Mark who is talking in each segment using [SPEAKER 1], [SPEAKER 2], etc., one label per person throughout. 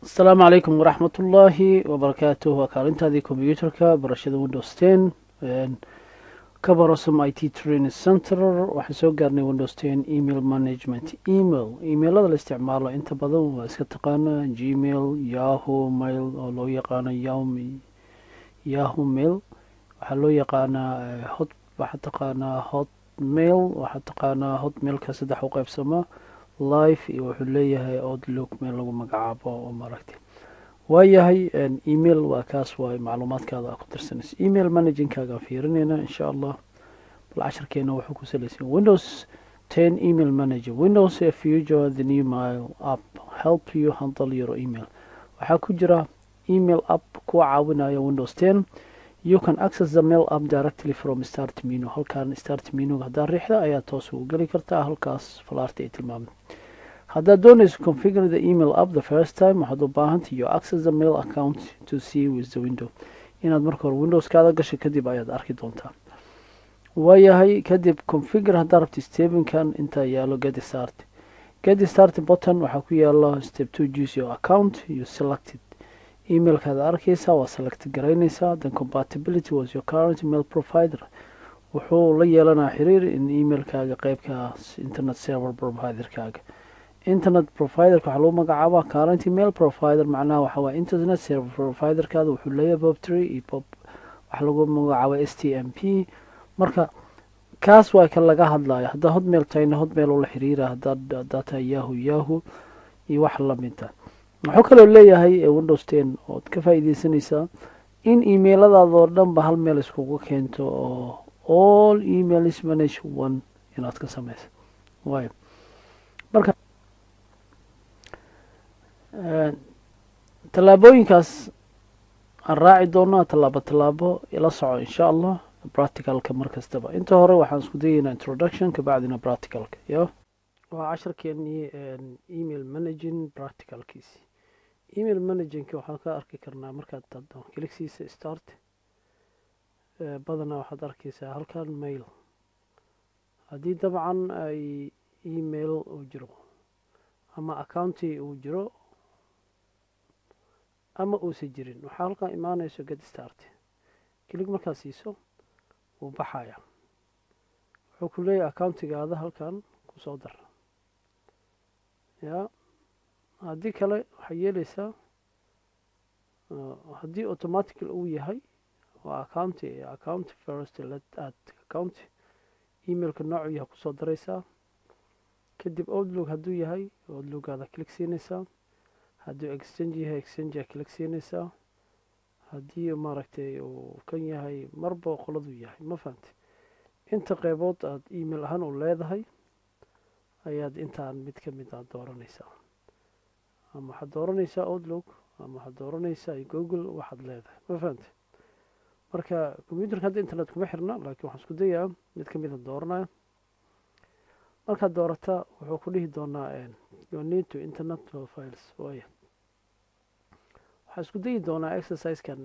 [SPEAKER 1] السلام عليكم ورحمة الله وبركاته. وكالنتادي كمبيوترka barashada Windows 10 ka barasum IT Training Center. waxaan soo gaarnay Windows 10 email management. emailada la isticmaalo inta badan waa iska taqaana Gmail, Yahoo Mail oo loo yaqaano Yahoo Mail, waxaa loo yaqaanaa waxaa taqaanaa Hotmail, waxaa taqaanaa Hotmailka saddex u qaybsama live iyo wuxuu leeyahay Outlook meel lagu magacaabo oo maaragtay waayahay email waa kaas waay macluumaadkaada ku tirsanaysa email managingkaaga fiirinayna insha allah bal casharkeena wuxuu ku salaysan Windows 10 email manager. Windows a future the new mail app help you handle your email. waxaa ku jira email app ku caawinaya Windows 10. You can access the mail app directly from start menu. halkan start menu haddaad riixda ayaa toos ugu geli kartaa halkaas falaarta ay tilmaamay. haddaad doonayso configure the email app the first time waxaad u baahantahay you access the mail account to see with the window. inaad marka hore Windows-kaada gasho kadib ayaad arki doontaa. waayahay kadib configure haddaad rabto stepinkan inta yaalo get start button waxaa ku yaala step 2 choose your account you selected emailkaada arkaysaa waa select garaynaysaa. then compatibility was your current mail provider wuxuu la yeelanaa xiriir in emailkaaga qaybkaas internet server providerkaaga. internet providerka waxaa lagu magacaabaa current mail provider, macnaha waxa waa internet server providerkaada wuxuu leeyahay POP3 iyo POP waxa lagu magacaabaa STMP. marka kaas waa kan laga hadlayo. haddaa Hotmail tahayna Hotmail ula xiriira, haddaa tahay Yahoo iyo wax lamid ah. wuxuu kaloo leeyahay Windows 10 ood ka faa'iidaysanaysaa in emailadaadoo dhanba hal meel iskugu keento oo all emails manage one inaad ka samayso. waayo marka tallaabooyinkaas aan raaci doonaa tallaabo ila soco insha allah practicalka markastaba. inta hore waxaan isku dayaynaa introduction kabacdina practicalka waa casharkeenii email managing practicalkiisi. email managingka waxaan ka arki karnaa markaad klikisiisa start badanaa waxaad arkaysaa halkan mail. haddii dabcan ay email uu jiro ama accounti uu jiro ama uusan jirin waxaa halkan imaanayso get start. klik markaad siiso wuu baxaya. wuxuu ku leeyahay accountigaada halkan kusoo dar. haddii kale waxay yeelaysaa haddii automatical uu yahay waa account first let add account emailka noocu yahay kusoo daraysaa. kadib Outlook hadduu yahay Outlook-aada klik siinaysaa. hadduu exchange yahay exchange klik siinaysaa. haddii maaragtay uu kan yahay marba qoladu yahay ma fahamtay. inta qaybood aad email ahaan u leedahay ayaad intaan mid ka mid ah dooranaysaa. ama waxaad dooranaysaa Outlook ama waxaad dooranaysaa Google waxaad leedahay ma fahamtay. marka computerka hadda internet kuma xirna laakiin waxaan isku dayaa mid ka mid ah dooranaya. markaad doorataa wuxuu ku dhihi doonaa you need to internet files. waayo waxaan isku dayi doonaa exercisekan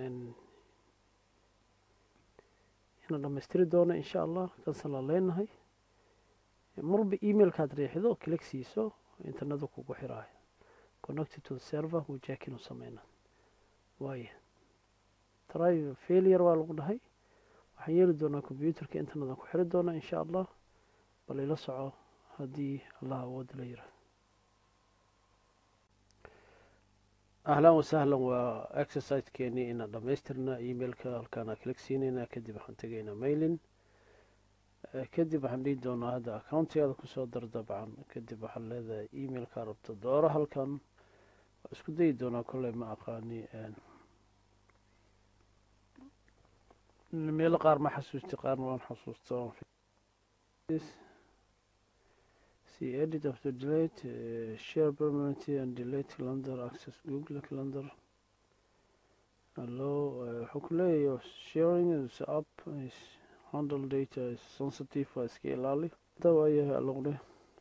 [SPEAKER 1] inaan dhammaystiri doono insha allah kansala leenahay. marba emailkaad riixdo klik siiso internetu kugu xiraayo connected to the server wuu jaakin u sameynaa. waayo try failure waa lagu dhahay. waxaan yeeli doonaa computerka internetan ku xiri doonaa insha allah. bal ila soco haddii allah awood la yiraahdo. ahlan wasahlan waa exercisekeenii inaan dhammaystirnaa emailka halkaana klik siinaynaa. kadib waxaan tegaynaa mailin. kadib waxaan dhihi doonaa hadda accountigaada kusoo dar dabcan. kadib waxaan leedahay emailkaa rabto dooro halkan. waa isku dayi doonaa kolley ma aqaani meelo qaar ma xasuusti qaarna waan xasuusta. see edit after delete share permanently and delete calendar access Google calendar allow wuxuu ku leeyahay sharing is up is handle data is sensitive waa iska ilaali. waayahay alogdhe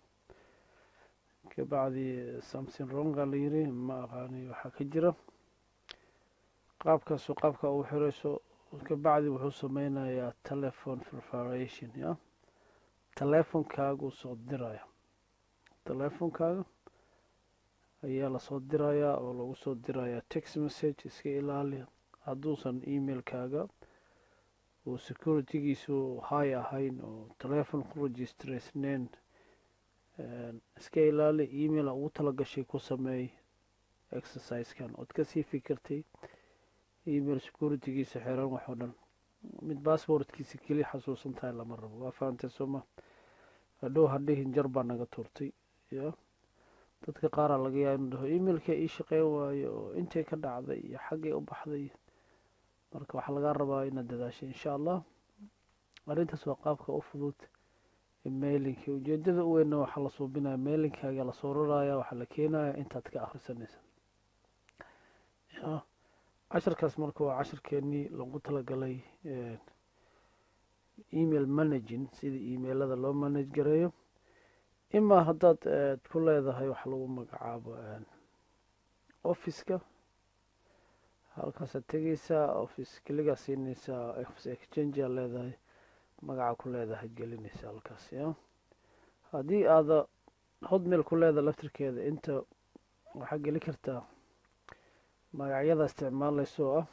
[SPEAKER 1] kabacdi something wrong la yiri ma aqaani waxaa ka jira. qaabkaasoo qaabka uu xirayso kabacdi wuxuu sameynayaa telephone preparation teleefonkaagu soo diraya. teleefonkaaga ayaa lasoo dirayaa oo lagu soo dirayaa text message. iska ilaali hadduusan emailkaaga uu securitygiisu high ahayn oo telephone ku registraysnayn. iska ilaali email ugu talagashay ku sameey exercisekan ood kasii fikirtay email securitygiisa xiran wax oo dhan. mid basswordkiisa keli xasuusan tahay lama rabo. waa fahamtay sooma? hadhow hadhihin jar baa naga tuurtay. ya dadka qaaraa laga yaaba inuu dhaho emailka ii shaqeyn waayo oo intay ka dhacday iyo xaggay u baxday. marka waxaa lagaa rabaa inaad dadaashay insha allah. arrintaas waa qaabka u fudud mailinka. ujeedada u weynna waxaa la suubinaya mailinkaaga lasoo raraya, waxaa la keenaya intaad ka akhrisanaysa. casharkaas marka waa casharkeenii lagu talagalay email managing, sida emailada loo manage gareeyo. imaa haddaad ku leedahay waxa lagu magacaabo officeka, halkaasaad tegeysaa office keligaa siinaysaa office exchange aa leedahay, magaca ku leedahay gelinaysa halkaas. haddii aada hotmail ku leedahay laftirkeeda inta waxaa geli kartaa magacyada isticmaalayso oo ah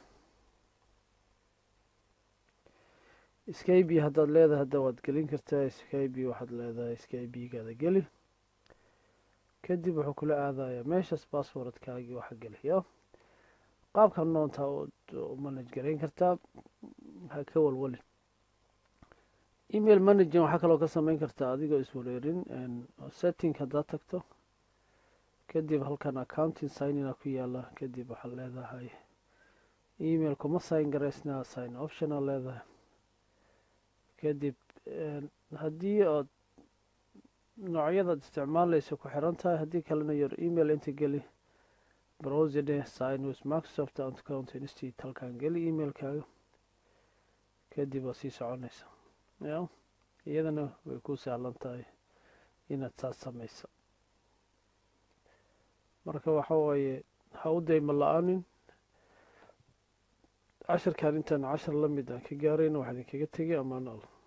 [SPEAKER 1] skype. haddaad leedahay hadda waad gelin kartaa skype. waxaad leedahay skype-gaada geli, kadib wuxuu kula aadayaa meeshaas basswordkaagii waxa geliya. qaabka noontaa ood u manage garayn kartaa, ha ka walwalin. email managing waxaa kaloo ka sameyn kartaa adigoo iswareerin. setting haddaad tagto kadib halkan accounting signina ku yaala, kadib waxaad leedahay email kuma sign garaysnaa, sign optional leedahay. kadib haddii ood noocyadaad isticmaalaysa ku xiran tahay, haddii kalena your email inta geli, browserde sign with Microsoft account instead, halkan geli emailkaaga, kadib waa sii soconaysa. iyadana way ku sahlan tahay inaad saas samaysa. marka waxa waaye ha u dayma la-aanin. casharkan intaan cashar la mid aan ka gaarayna waxaa idinkaga tegay ammaan alla.